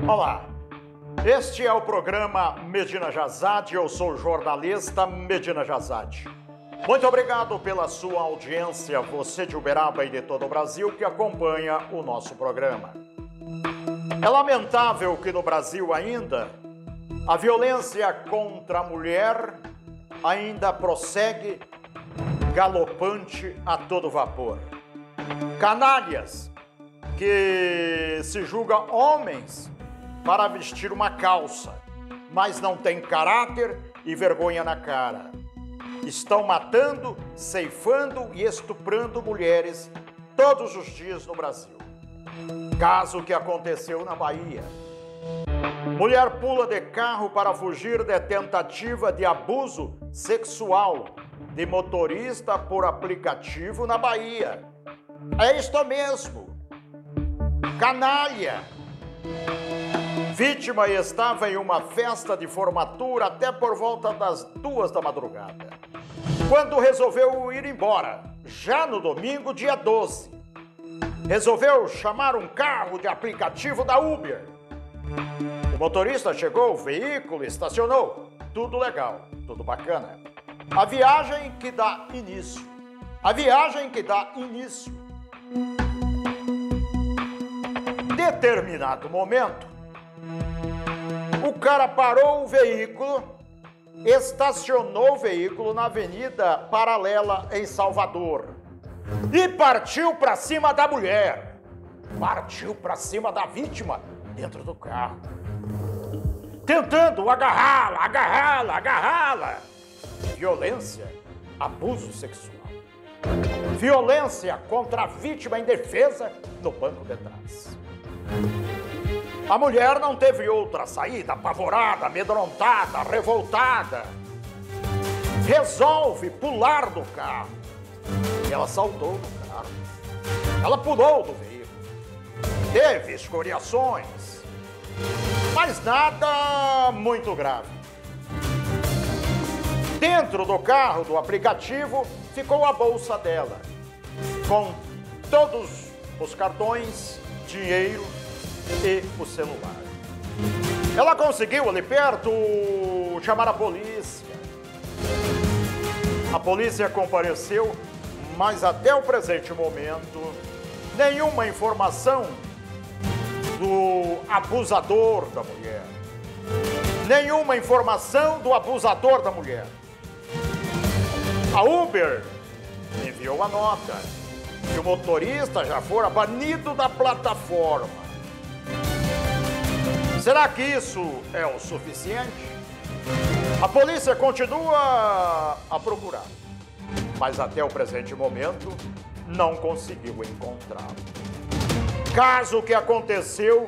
Olá, este é o programa Medina Jazade, eu sou o jornalista Medina Jazade. Muito obrigado pela sua audiência, você de Uberaba e de todo o Brasil que acompanha o nosso programa. É lamentável que no Brasil ainda a violência contra a mulher ainda prossegue galopante a todo vapor. Canalhas que se julgam homens para vestir uma calça, mas não têm caráter e vergonha na cara. Estão matando, ceifando e estuprando mulheres todos os dias no Brasil. Caso que aconteceu na Bahia. Mulher pula de carro para fugir de tentativa de abuso sexual de motorista por aplicativo na Bahia. É isto mesmo. Canalha. Vítima estava em uma festa de formatura até por volta das 2 da madrugada, quando resolveu ir embora, já no domingo, dia 12. Resolveu chamar um carro de aplicativo da Uber. O motorista chegou, o veículo estacionou, tudo legal, tudo bacana. A viagem que dá início. Determinado momento, o cara parou o veículo, estacionou o veículo na Avenida Paralela em Salvador e partiu para cima da mulher. Partiu para cima da vítima dentro do carro, tentando agarrá-la. Violência, abuso sexual. Violência contra a vítima em defesa no banco de trás. A mulher não teve outra saída, apavorada, amedrontada, revoltada. Resolve pular do carro. Ela saltou do carro. Ela pulou do veículo. Teve escoriações, mas nada muito grave. Dentro do carro do aplicativo ficou a bolsa dela, com todos os cartões, dinheiro e o celular. Ela conseguiu ali perto chamar a polícia. A polícia compareceu, mas até o presente momento, nenhuma informação do abusador da mulher. Nenhuma informação do abusador da mulher. A Uber enviou a nota que o motorista já fora banido da plataforma. Será que isso é o suficiente? A polícia continua a procurar, mas até o presente momento não conseguiu encontrá-lo. Caso que aconteceu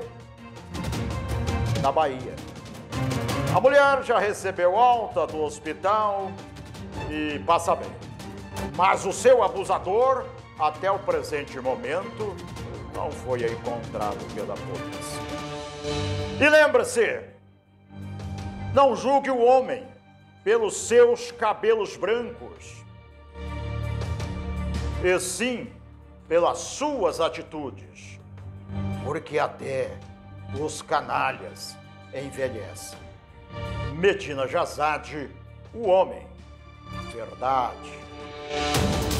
na Bahia. A mulher já recebeu alta do hospital e passa bem. Mas o seu abusador, até o presente momento, não foi encontrado pela polícia. E lembra-se, não julgue o homem pelos seus cabelos brancos, e sim pelas suas atitudes, porque até os canalhas envelhecem. Medina Jazade, o homem. Verdade.